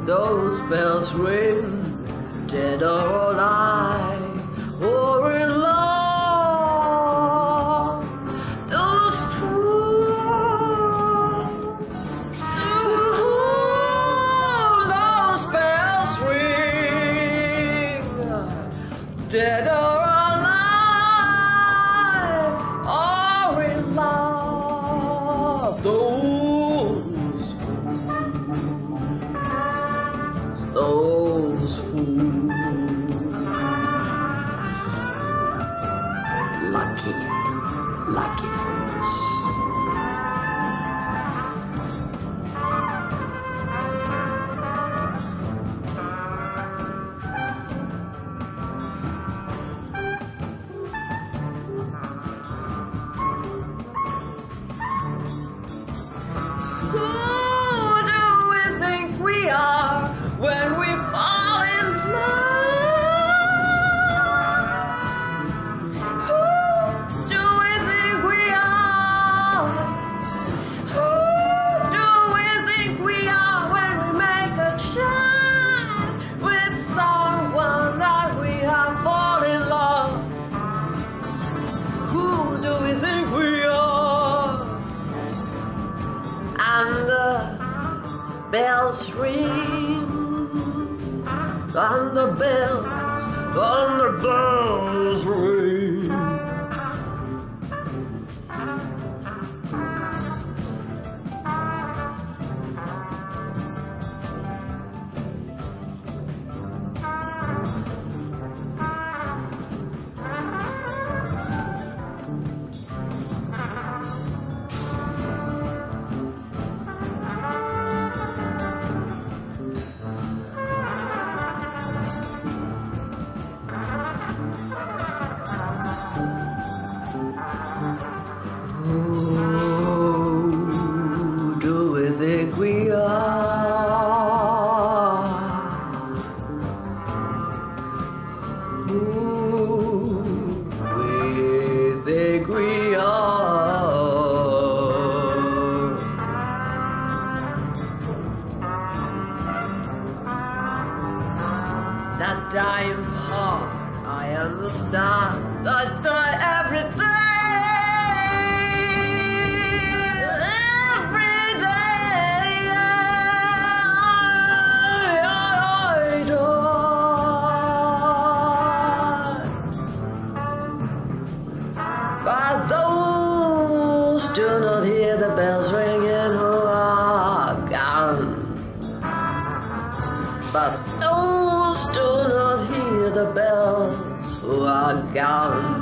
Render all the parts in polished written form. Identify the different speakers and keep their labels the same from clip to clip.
Speaker 1: those bells ring, dead or alive, or in love. Those fools to whom those bells ring, dead or alive, or in love. Those fools, lucky fools. Who do we think we are when we fall in love? Who do we think we are? Who do we think we are when we make a child with someone that we have fallen in love? Who do we think we are? And the bells ring, and the bells ring. Who do we think we are? Who we think we are? That dying heart, I understand. I die every day. But those do not hear the bells ringing who are gone. But those do not hear the bells who are gone.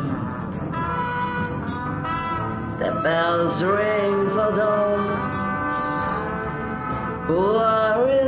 Speaker 1: The bells ring for those who are in